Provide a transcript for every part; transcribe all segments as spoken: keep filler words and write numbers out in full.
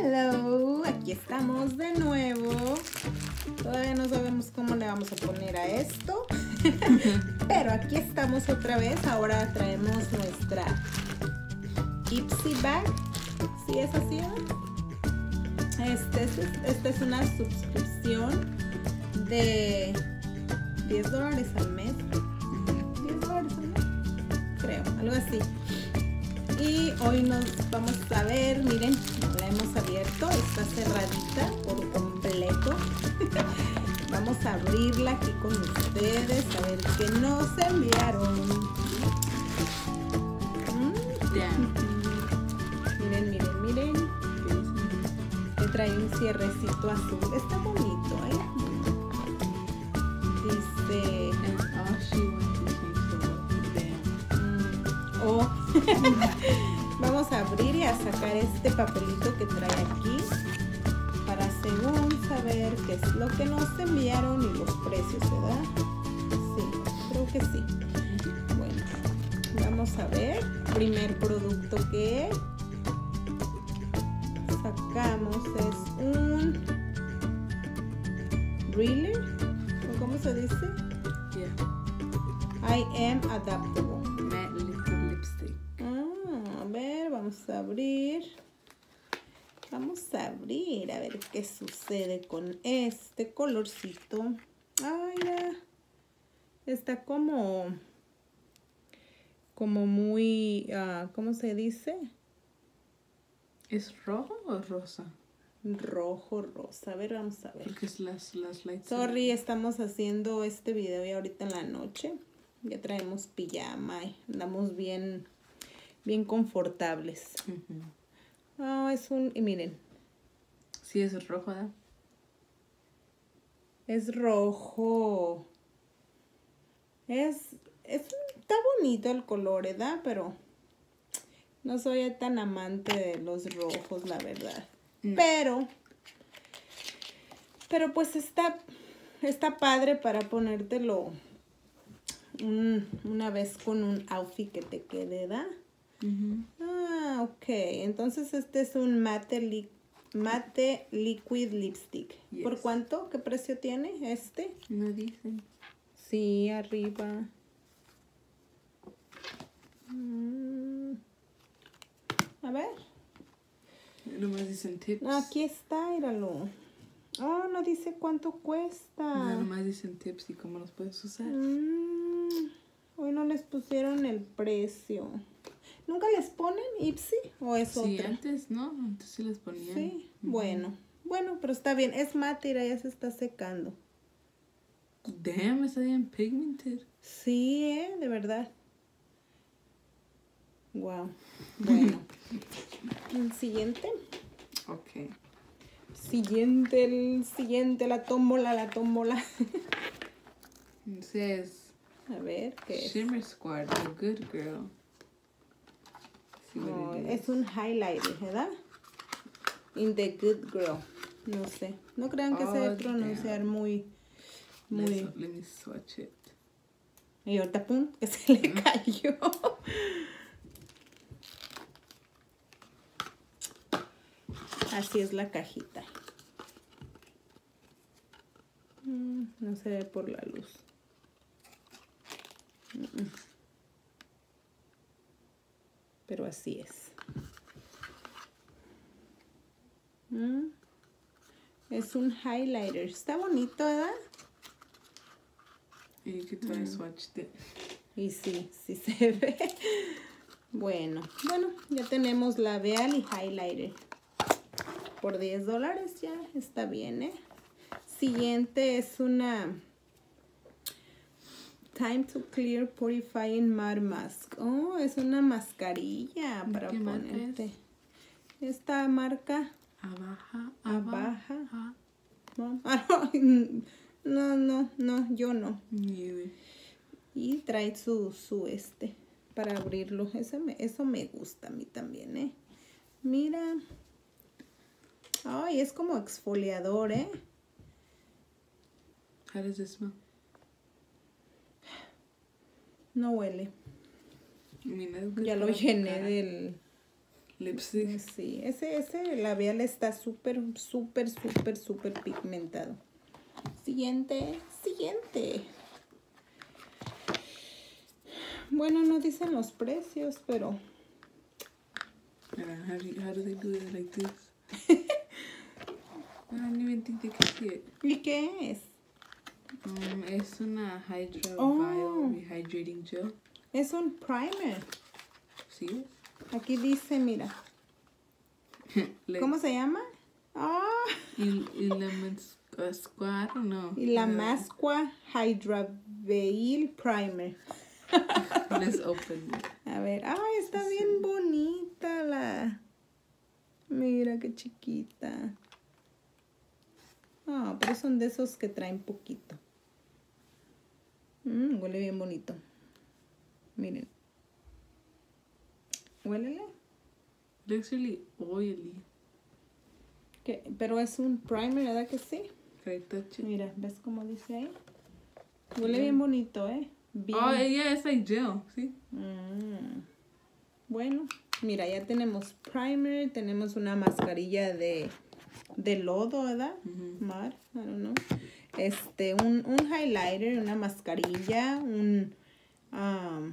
Hello, aquí estamos de nuevo. Todavía no sabemos cómo le vamos a poner a esto, pero aquí estamos otra vez. Ahora traemos nuestra Ipsy Bag. ¿Sí es así? Este, este, esta es una suscripción de diez dólares al mes. diez dólares al mes, creo, algo así. Y hoy nos vamos a ver, miren, la hemos abierto, está cerradita por completo. Vamos a abrirla aquí con ustedes, a ver qué nos enviaron. Mm. Miren, miren, miren. Que trae un cierrecito azul. Está bonito, ¿eh? Dice... Oh. Vamos a abrir y a sacar este papelito que trae aquí para según saber qué es lo que nos enviaron y los precios, ¿verdad? Sí, creo que sí. Bueno, vamos a ver. Primer producto que sacamos es un Reeler, ¿o cómo se dice? Yeah. I am adaptable. Vamos a abrir, vamos a abrir a ver qué sucede con este colorcito. Ay, ya. Está como, como muy, uh, ¿cómo se dice? ¿Es rojo o rosa? Rojo, rosa. A ver, vamos a ver. Porque es las, las lights. Sorry, estamos haciendo este video ya ahorita en la noche. Ya traemos pijama y andamos bien... bien confortables. Uh-huh. Oh, es un... y miren. Sí, es rojo, ¿verdad? Es rojo. Es... es está bonito el color, ¿verdad? Pero no soy tan amante de los rojos, la verdad. No. Pero... pero pues está... está padre para ponértelo un, una vez con un outfit que te quede, ¿verdad? Uh-huh. Ah, ok. Entonces este es un mate, li mate liquid lipstick. Yes. ¿Por cuánto? ¿Qué precio tiene este? No dicen. Sí, arriba. Mm. A ver. Nomás dicen tips. Aquí está, míralo. Oh, no dice cuánto cuesta. No, nomás dicen tips y cómo los puedes usar. Mm. Hoy no les pusieron el precio. ¿Nunca les ponen Ipsy o es sí, otra? Sí, antes no, antes sí les ponían. Sí, uh-huh. bueno, bueno, pero está bien. Es mate, ya se está secando. Damn, está bien pigmented. Sí, eh, de verdad. Wow. Bueno. El siguiente. Ok. Siguiente, el siguiente, la tómbola, la tómbola. Entonces. A ver, ¿qué es? Shimmer Squad, a good girl. No, es un highlighter, ¿verdad? In the Good Girl. No sé. No crean que oh, se debe pronunciar damn. muy... muy... Let's, let me swatch it. Y ahorita, pum, que se le cayó. Así es la cajita. Mm, no se ve por la luz. Mm-mm. Pero así es. Mm. Es un highlighter. Está bonito, ¿verdad? Y you could try mm. swatched it. Y sí, sí se ve. Bueno, bueno, ya tenemos labial y highlighter. Por diez dólares ya está bien, ¿eh? Siguiente es una... Time to Clear Purifying Mud Mask. Oh, es una mascarilla para ¿Qué ponerte. Es? Esta marca. Abaja. Abaja. Abaja. No, no, no, no, yo no. Yeah. Y trae su, su este para abrirlo. Eso me, eso me gusta a mí también, ¿eh? Mira. Ay, es como exfoliador, ¿eh? How does it smell? No huele. Mira, ya lo llené del... lipstick. Sí, ese, ese labial está súper, súper, súper, súper pigmentado. Siguiente, siguiente. Bueno, no dicen los precios, pero... Yeah, how do, you, how do they do it like this? I don't even think they can see it. ¿Y qué es? Um, es una Hydra Oh. Bio Rehydrating Gel. Es un primer. ¿Sí? Aquí dice, mira. Le- ¿Cómo se llama? Ah, Y, y la Masqua, I don't know. y la Uh, Masqua Hydra Veil Primer. Let's open it. A ver, ay, está bien bonita la... Mira qué chiquita. Ah, pero son de esos que traen poquito. Mm, huele bien bonito. Miren. Huélele. Looks really oily. ¿Qué? Pero es un primer, ¿verdad que sí? Can I touch it? Mira, ¿ves cómo dice ahí? Huele bien bonito, ¿eh? Bien. Oh, yeah, it's like gel. ¿Sí? Mm. Bueno, mira, ya tenemos primer, tenemos una mascarilla de, de lodo, ¿verdad? Ujú. Mar, I don't know. Este, un, un highlighter, una mascarilla, un um,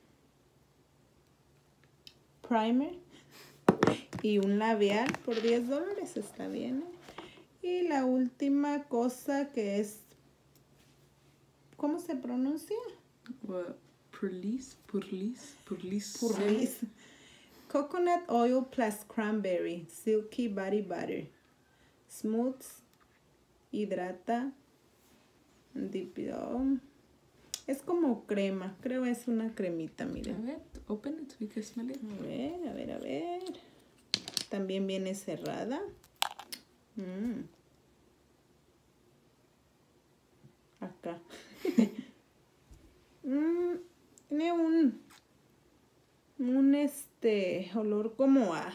primer y un labial por diez dólares, está bien, ¿eh? Y la última cosa que es, ¿cómo se pronuncia? What? Perlis? Perlis? Perlis? Purlis. Coconut oil plus cranberry, silky body butter, smooths, hidrata, deep- oh, es como crema, creo es una cremita, A miren. ver, open it so we can smell it. A ver, a ver, a ver. También viene cerrada. Mm. Acá. Mm, tiene un, un este olor como a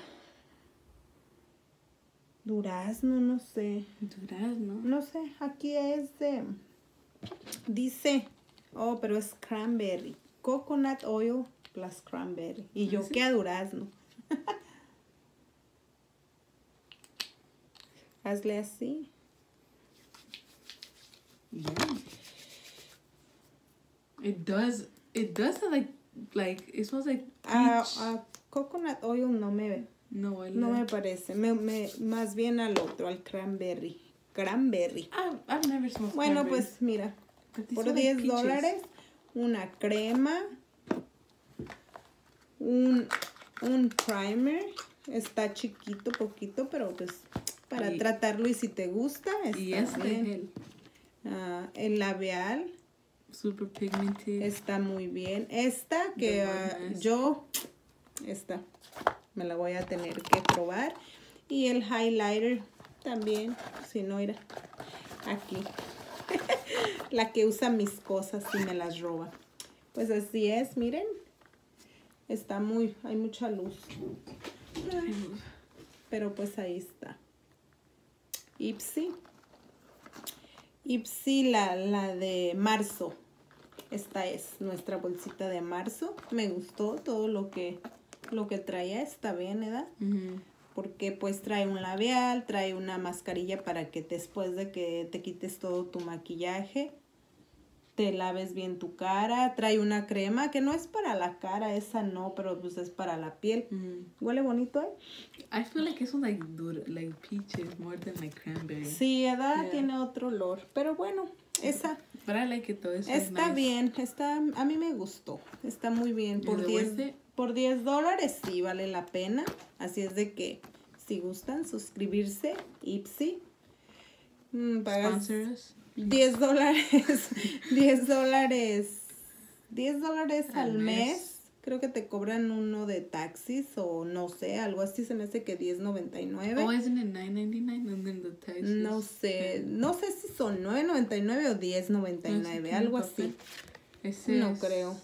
durazno, no sé. Durazno. No sé, aquí es de, dice, oh, pero es cranberry. Coconut oil plus cranberry. Y yo, ¿Ah, sí? ¿qué a durazno? Hazle así. Yeah. It does. It does have like like it smells like A, peach. a coconut oil no me, no, I no me love- parece. Me, me, más bien al otro, al cranberry. Cranberry. I've, I've never smelled. Bueno, cranberry, pues mira, but they por smell like diez peaches. dólares, una crema, un, un primer. Está chiquito, poquito, pero pues para Y- tratarlo y si te gusta, está Y este bien. gel, Ah, el labial super pigmented. está muy bien. Esta que The ah, one has- yo, esta, me la voy a tener que probar. Y el highlighter también, si no era aquí. La que usa mis cosas y me las roba. Pues así es, miren. Está muy, hay mucha luz. Ay, pero pues ahí está. Ipsy. Ipsy, la, la de marzo. Esta es nuestra bolsita de marzo. Me gustó todo lo que, lo que traía. Está bien, ¿verdad? Mhm. Porque pues trae un labial, trae una mascarilla para que después de que te quites todo tu maquillaje, te laves bien tu cara. Trae una crema que no es para la cara, esa no, pero pues es para la piel. Mhm. Huele bonito, ¿eh? I feel like it smells like dur- like peaches more than like cranberry. Sí, ¿verdad? Yeah. Tiene otro olor. Pero bueno, esa But I like it though. It's like está nice. bien. Está, a mí me gustó. Está muy bien. Is Por it diez, worth it? por diez dólares sí vale la pena. Así es de que si gustan suscribirse, Ipsy. Mm, pagas Sponsor us. diez dólares. diez dólares. diez dólares al, Al mes. mes. Creo que te cobran uno de taxis o no sé, algo así se me hace que diez noventa y nueve. Oh, isn't it nine ninety-nine and then the taxes? No sé, no sé si son nueve noventa y nueve o diez noventa y No sé nueve, qué algo papel. así. Ese No es- creo.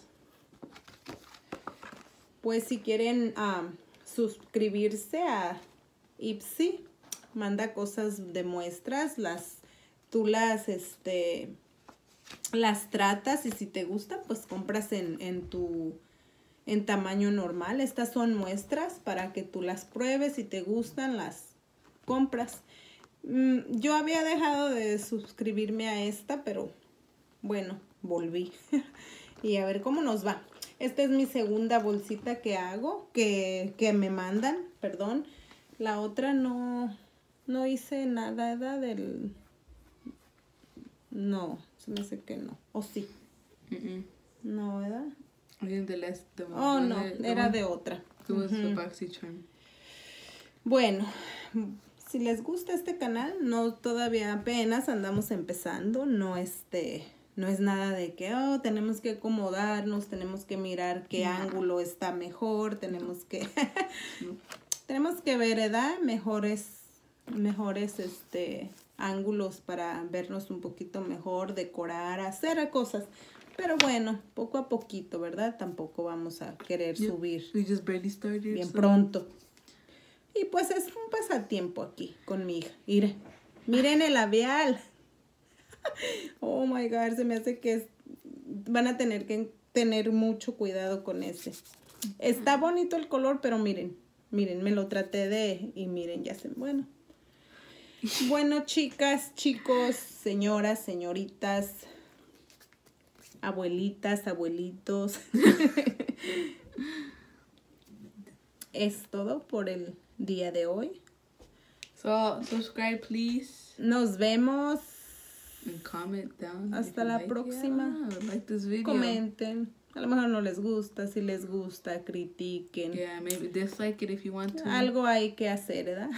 Pues si quieren am, suscribirse a Ipsy, manda cosas de muestras, las tú las este las tratas y si te gustan, pues compras en, en tu en tamaño normal. Estas son muestras para que tú las pruebes. Si te gustan, las compras. Mm, yo había dejado de suscribirme a esta, pero bueno, volví. Y a ver cómo nos va. Esta es mi segunda bolsita que hago, que, que me mandan, perdón. La otra no, no hice nada, ¿verdad? Del... No, se me hace que no. ¿O sí? Mm -mm. No, ¿verdad? I think the last, the Oh, one no, that- the era one- de otra. It was the Ujú. BoxyCharm. Bueno, si les gusta este canal, no todavía apenas andamos empezando, no este, no es nada de que, oh, tenemos que acomodarnos, tenemos que mirar qué No. ángulo está mejor, tenemos que, No. tenemos que ver, ¿verdad? Mejores, mejores, este, ángulos para vernos un poquito mejor, decorar, hacer cosas. Pero bueno, poco a poquito, ¿verdad? Tampoco vamos a querer Yep. subir We just barely started. bien so- pronto. Y pues es un pasatiempo aquí con mi hija. Mire, miren el labial. Oh my God, se me hace que es- van a tener que tener mucho cuidado con ese. Está bonito el color, pero miren, miren, me lo traté de y miren, ya se, bueno. Bueno, chicas, chicos, señoras, señoritas, abuelitas, abuelitos. Es todo por el día de hoy. So subscribe, please, Nos vemos. and comment down. Hasta if you la like it. próxima. Yeah, like this video. Comenten. A lo mejor no les gusta. Si les gusta, critiquen. Yeah, maybe dislike it if you want to. Algo hay que hacer, ¿verdad?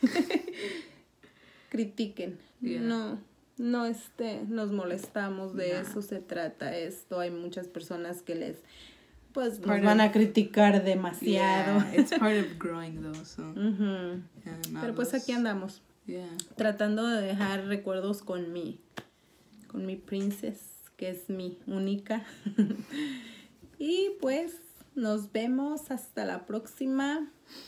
Critiquen. Yeah. No, no este, nos molestamos. De Nah. eso se trata esto. Hay muchas personas que les, pues, nos Part van of- a criticar demasiado. Yeah, it's part of growing though. So. Ujú. Yeah, not Pero pues us. aquí andamos. Yeah. Tratando de dejar recuerdos con mi, con mi princess, que es mi única. Y pues nos vemos hasta la próxima.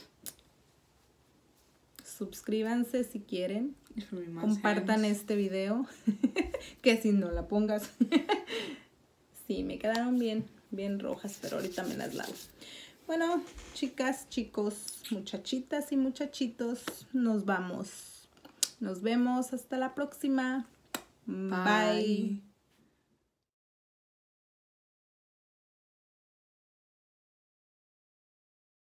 Suscríbanse si quieren. It's from your mom's Compartan hands. este video. Que si no la pongas. Sí, me quedaron bien, bien rojas, pero ahorita me las lavo. Bueno, chicas, chicos, muchachitas y muchachitos, nos vamos. Nos vemos hasta la próxima. Bye. Bye.